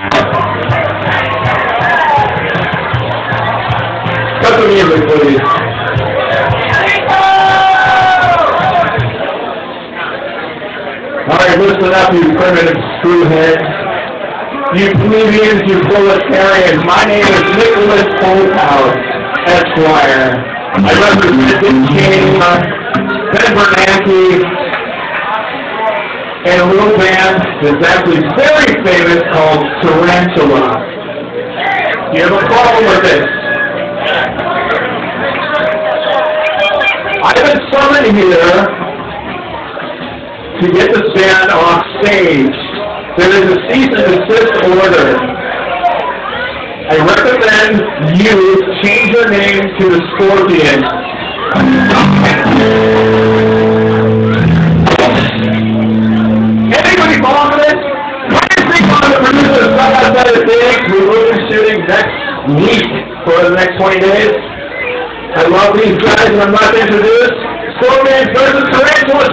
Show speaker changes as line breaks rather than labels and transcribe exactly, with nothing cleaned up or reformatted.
Cut the music, please. Alright, listen up, you primitive screwheads. You plebeians, you proletarians. My name is Nicholas Holthouse, Esquire. I represent the King, Ben Bernanke, and a little band that's actually very famous called Tarantula. You have a problem with this? I've been summoned here to get this band off stage. There is a cease and desist order. I recommend you change your name to the Scorpion. Anybody follow this? What do you think on the producer of Stuff Outside of Things? We will be shooting next week for the next twenty days. I love these guys, and I'm about to introduce Scorpion versus Tarantula.